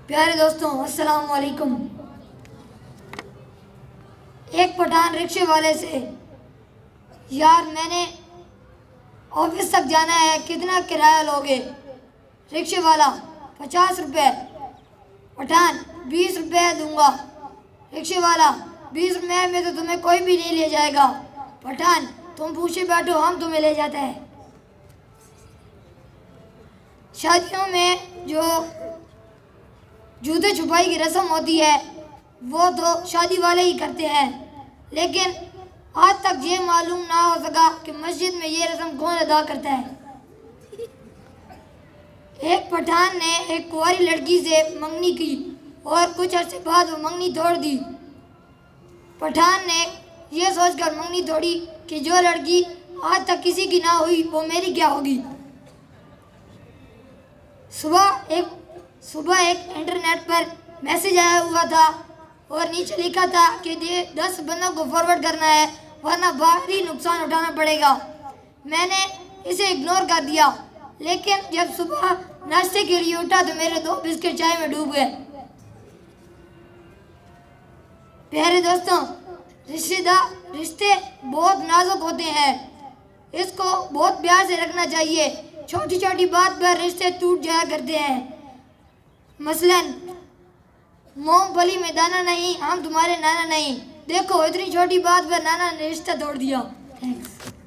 प्यारे दोस्तों, अस्सलाम वालेकुम। एक पठान रिक्शे वाले से, यार मैंने ऑफिस तक जाना है, कितना किराया लोगे? रिक्शे वाला 50 रुपये। पठान 20 रुपये दूंगा। रिक्शे वाला 20 रुपये में तो तुम्हें कोई भी नहीं ले जाएगा। पठान तुम पूछे बैठो, हम तुम्हें ले जाते हैं। शादियों में जो जूते छुपाई की रस्म होती है वो तो शादी वाले ही करते हैं, लेकिन आज तक ये मालूम ना हो सका कि मस्जिद में ये रस्म कौन अदा करता है। एक पठान ने एक कुंवारी लड़की से मंगनी की और कुछ अर्से बाद वो मंगनी तोड़ दी। पठान ने यह सोचकर मंगनी तोड़ी कि जो लड़की आज तक किसी की ना हुई वो मेरी क्या होगी। सुबह एक इंटरनेट पर मैसेज आया हुआ था और नीचे लिखा था कि 10 बंदों को फॉरवर्ड करना है वरना भारी नुकसान उठाना पड़ेगा। मैंने इसे इग्नोर कर दिया, लेकिन जब सुबह नाश्ते के लिए उठा तो मेरे 2 बिस्किट चाय में डूब गए। प्यारे दोस्तों, रिश्ते बहुत नाजुक होते हैं, इसको बहुत प्यार से रखना चाहिए। छोटी छोटी बात पर रिश्ते टूट जाया करते हैं। मसलन मूंगफली में दाना नहीं, हम तुम्हारे नाना नहीं। देखो इतनी छोटी बात पर नाना ने रिश्ता तोड़ दिया। थैंक्स।